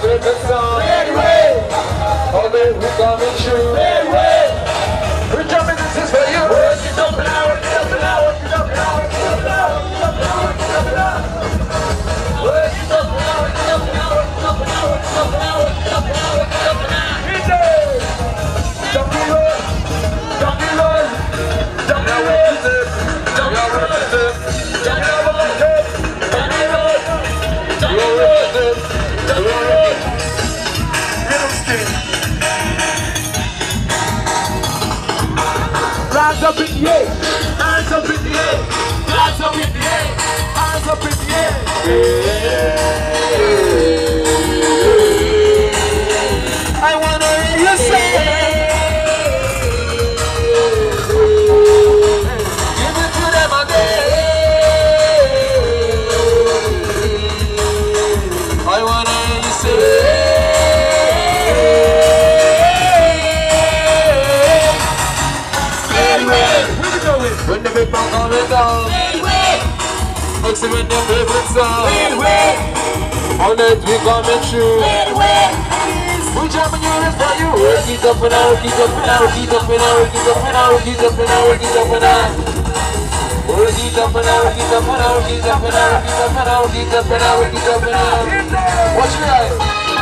with the song. All the who coming true. We're jumping, this is for you. Work it up and out, work it up and out, work it up and out, work it up and out, work it up and out, work it up and out. Work it up and out, work it up and out, work it up and out, work it up and out, work it up and out, work it up and out. Jump me roll, jump me roll, jump me roll, jump me roll, jump me roll, jump me roll, jump me roll, jump me roll. Little skin. Hands up in the air, hands up in the air, hands up in the air, hands up in the air. I wanna hear you say, give it to them again. I wanna hear you say. When the big bang on the down, looks when the favorite song. On that we coming true. We jumping units for you. Work it up and out, work it up and out, work it up and out, work it up and out, work it up and out, work it up and out. Work it up and out, work it up and out, work it up and out, work it up and out, work it up and out, work it up and out. Watch me out.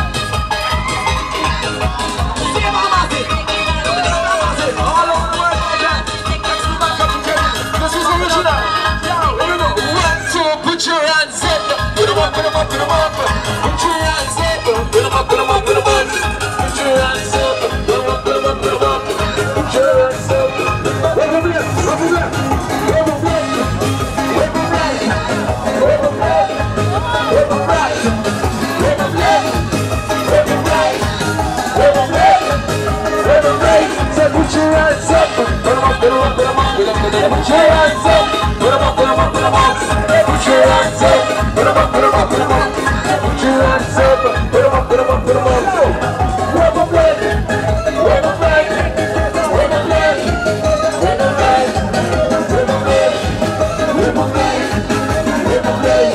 All over the world, my God. This is original. Here we go. 1, 2, put your hands up. Put them up, put them up, put them up. Put your hands up. Put them up, put them up, put them up. Put your hands up. Put them up, put them up, put them up. Put your hands up. Wave them left, wave them left. Wave them left. Wave them right. Wave them left. Wave them right. Wave them left. Wave them right. Wave them left. Wave them right. Say put your hands up. Put them up, put them up, put them up. Put your hands up, put them up, put them up, put them up. Put your hands up, put them up, put them up, put them up. Put your hands up, put them up, put them up, put them up. Wave them right, wave them right, wave them right, wave them right, wave them right, wave them right, wave them right.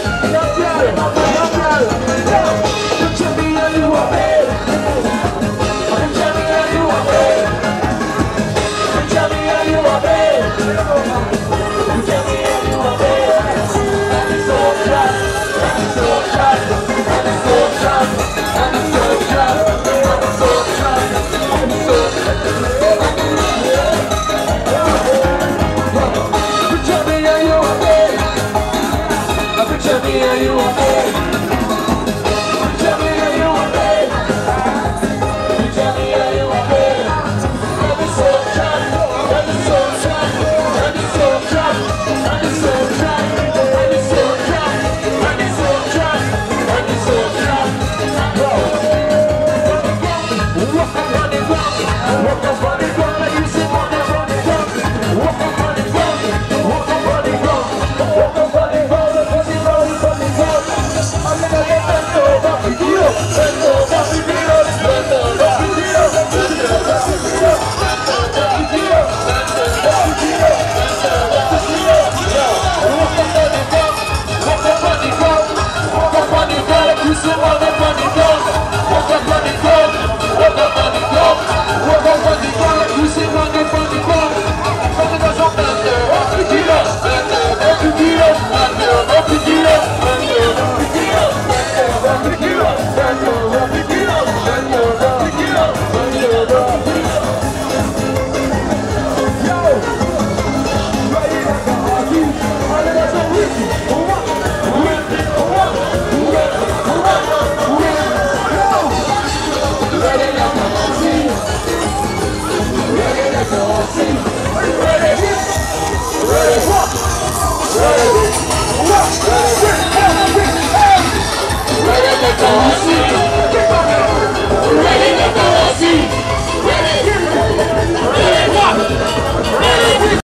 Put your me on you up there. Put your me on you up there. Put your me on you up there. Ready?